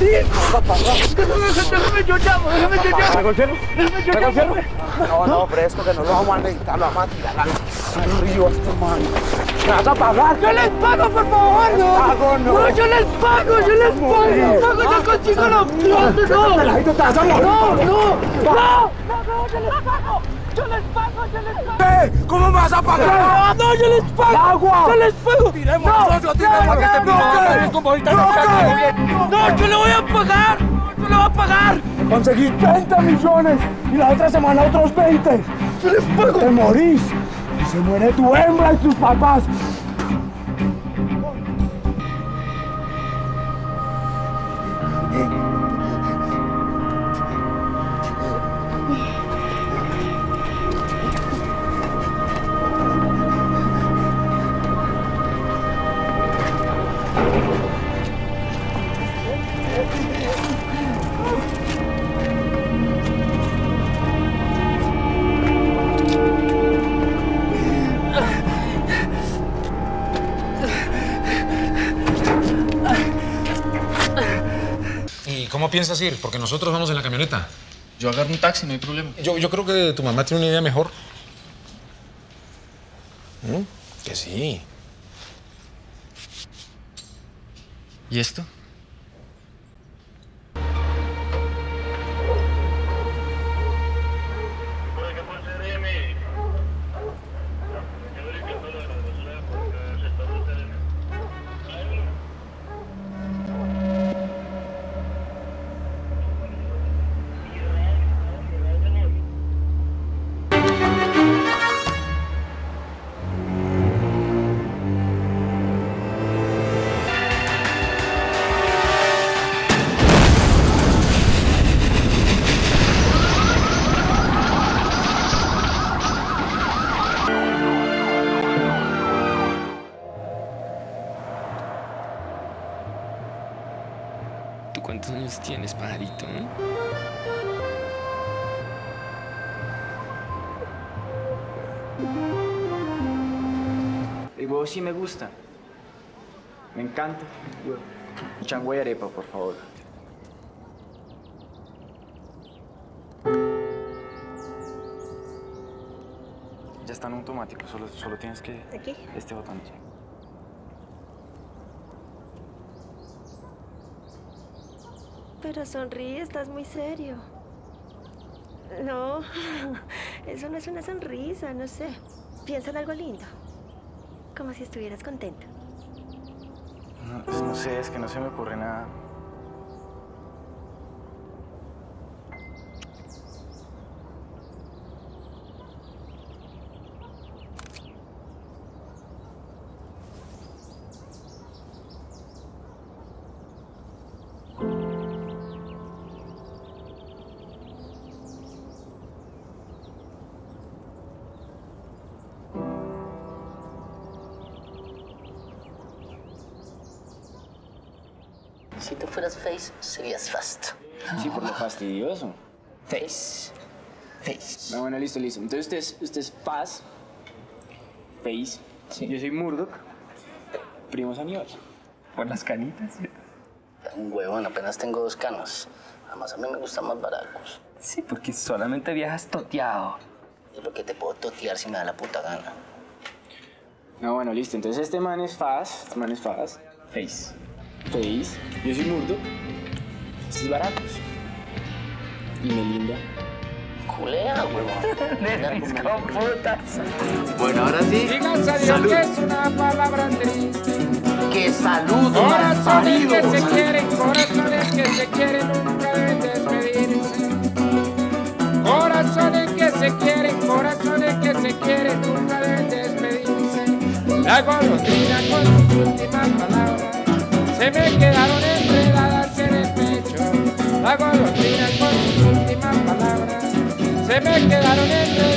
Sí. Déjame, yo llamo. ¿Traigo el cielo? ¿Traigo el cielo? No, fresco, que no lo vamos a necesitar, lo vamos a tirar al río este man. ¿Me vas a pagar? Yo les pago, por favor, no. No, yo les pago. Yo consigo la plata, no. Peladito, te vas a morir. No, yo les pago. ¿Cómo me vas a pagar? No, yo les pago. ¡Agua! Yo les pago. Tiremos, no, yo le voy a pagar. Yo le voy a pagar. Conseguí 30 millones y la otra semana otros 20. Yo les pago. Te morís y se muere tu hembra y tus papás. ¿Cómo piensas ir? Porque nosotros vamos en la camioneta. Yo agarro un taxi, no hay problema. Yo creo que tu mamá tiene una idea mejor. Que sí. ¿Y esto? ¿Tú cuántos años tienes, pajarito? El huevo sí me gusta. Me encanta. Chango y arepa, por favor. Ya está en automático, solo tienes que... ¿Aquí? Este botón. Pero sonríe, estás muy serio. No, eso no es una sonrisa, no sé. Piensa en algo lindo. Como si estuvieras contento. No, pues no sé, es que no se me ocurre nada. Si tú fueras Face, serías Fast. Sí, por lo fastidioso. Face. No, bueno, listo. Entonces usted es Paz, Face. Sí. Yo soy Murdoch. Primos amigos. Por las canitas. Un huevón, apenas tengo 2 canas. Además, a mí me gustan más baracos. Sí, porque solamente viajas toteado. Y porque te puedo totear si me da la puta gana. No, bueno, listo. Entonces este man es Faz. Face. Yo soy Murdoch. Este es Baracos. Y Melinda. Culea, huevón. Con putas. Bueno, ahora sí. Díganse a Dios que es una palabra triste. ¡Qué saludo, Corazones que malparido! se quieren, corazones que se quieren, nunca deben despedirse. Corazones que se quieren, corazones que se quieren, nunca deben despedirse. La golondrina con sus últimas palabras se me quedaron enredadas en el pecho. La golondrina con sus últimas palabras se me quedaron enredadas.